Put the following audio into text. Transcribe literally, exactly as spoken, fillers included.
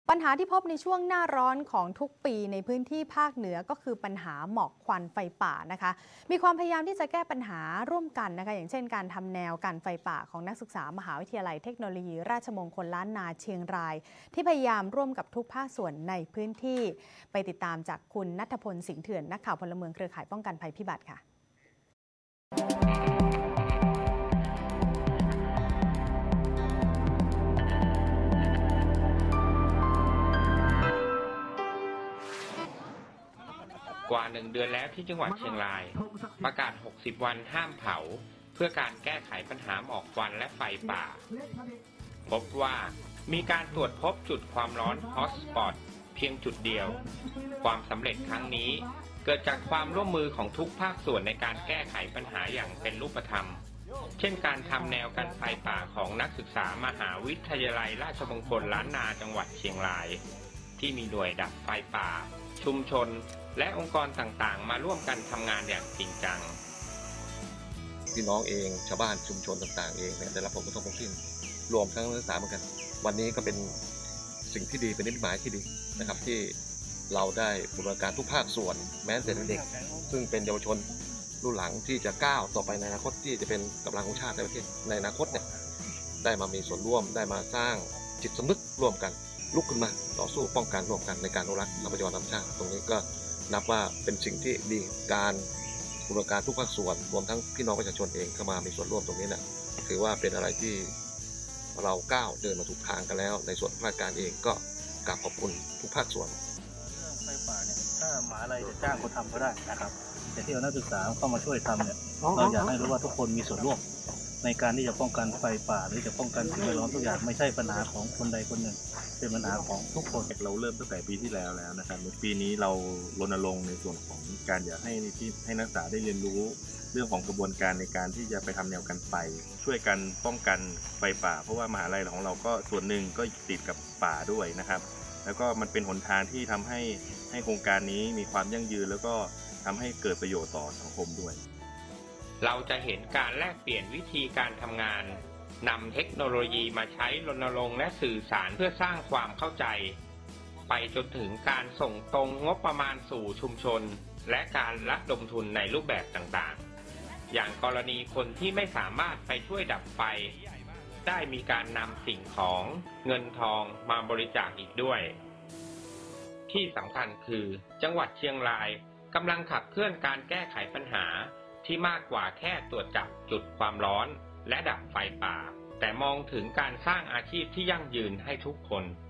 ปัญหาที่พบในช่วงหน้าร้อนของทุกปีในพื้นที่ภาคเหนือก็คือปัญหาหมอกควันไฟป่านะคะมีความพยายามที่จะแก้ปัญหาร่วมกันนะคะอย่างเช่นการทำแนวกันไฟป่าของนักศึกษามหาวิทยาลัยเทคโนโลยีราชมงคลล้านนาเชียงรายที่พยายามร่วมกับทุกภาคส่วนในพื้นที่ไปติดตามจากคุณณัฐพลสิงห์เถื่อนนักข่าวพลเมืองเครือข่ายป้องกันภัยพิบัติค่ะกว่าหนึ่งเดือนแล้วที่จังหวัดเชียงรายประกาศหกสิบวันห้ามเผาเพื่อการแก้ไขปัญหาหมอกควันและไฟป่าพบว่ามีการตรวจพบจุดความร้อนฮอตสปอตเพียงจุดเดียวความสำเร็จครั้งนี้เกิดจากความร่วมมือของทุกภาคส่วนในการแก้ไขปัญหาอย่างเป็นรูปธรรมเช่นการทำแนวกันไฟป่าของนักศึกษามหาวิทยาลัยราชมงคลล้านนาจังหวัดเชียงรายที่มีหน่วยดับไฟป่าชุมชนและองค์กรต่างๆมาร่วมกันทำงานอย่างจริงจังพี่น้องเองชาวบ้านชุมชนต่างๆเองเนี่ยได้รับผลกระทบทั้งสิ้นรวมทั้งนักศึกษาเหมือนกันวันนี้ก็เป็นสิ่งที่ดีเป็นนิมิตหมายที่ดีนะครับที่เราได้บูรณาการทุกภาคส่วนแม้แต่เด็กซึ่งเป็นเยาวชนรุ่นหลังที่จะก้าวต่อไปในอนาคตที่จะเป็นกำลังของชาติในประเทศในอนาคตเนี่ยได้มามีส่วนร่วมได้มาสร้างจิตสำนึกร่วมกันลุกขึ้นมาต่อสู้ป้องกันร่วมกันในการอนุรักษ์ทรัพยากรธรรมชาติตรงนี้ก็นับว่าเป็นสิ่งที่ดีการบูรณาการทุกภาคส่วนรวมทั้งพี่น้องประชาชนเองเข้ามามีส่วนร่วมตรงนี้เนี่ยถือว่าเป็นอะไรที่เราก้าวเดินมาถูกทางกันแล้วในส่วนภาคการเองก็กราบขอบคุณทุกภาคส่วนไฟป่าเนี่ยถ้ามหาลัยจะจ้างคนทำก็ได้นะครับแต่ที่เอานักศึกษาเข้ามาช่วยทำเนี่ยเราอยากให้รู้ว่าทุกคนมีส่วนร่วมในการที่จะป้องกันไฟป่าหรือจะป้องกันสิ่งแวดล้อมทุกอย่างไม่ใช่ปัญหาของคนใดคนหนึ่งเป็นปัญหาของทุกคนเราเริ่มตั้งแต่ปีที่แล้วแล้วนะครับปีนี้เรารณรงค์ในส่วนของการอยากให้ที่ให้นักศึกษาได้เรียนรู้เรื่องของกระบวนการในการที่จะไปทำแนวกันไฟช่วยกันป้องกันไฟป่าเพราะว่ามหาลัยของเราก็ส่วนหนึ่งก็ติดกับป่าด้วยนะครับแล้วก็มันเป็นหนทางที่ทำให้ให้โครงการนี้มีความยั่งยืนแล้วก็ทำให้เกิดประโยชน์ต่อสังคมด้วยเราจะเห็นการแลกเปลี่ยนวิธีการทำงานนำเทคโนโลยีมาใช้รณรงค์และสื่อสารเพื่อสร้างความเข้าใจไปจนถึงการส่งตรงงบประมาณสู่ชุมชนและการระดมทุนในรูปแบบต่างๆอย่างกรณีคนที่ไม่สามารถไปช่วยดับไฟได้มีการนำสิ่งของเงินทองมาบริจาคอีกด้วยที่สำคัญคือจังหวัดเชียงรายกำลังขับเคลื่อนการแก้ไขปัญหาที่มากกว่าแค่ตรวจจับจุดความร้อนและดับไฟป่าแต่มองถึงการสร้างอาชีพที่ยั่งยืนให้ทุกคน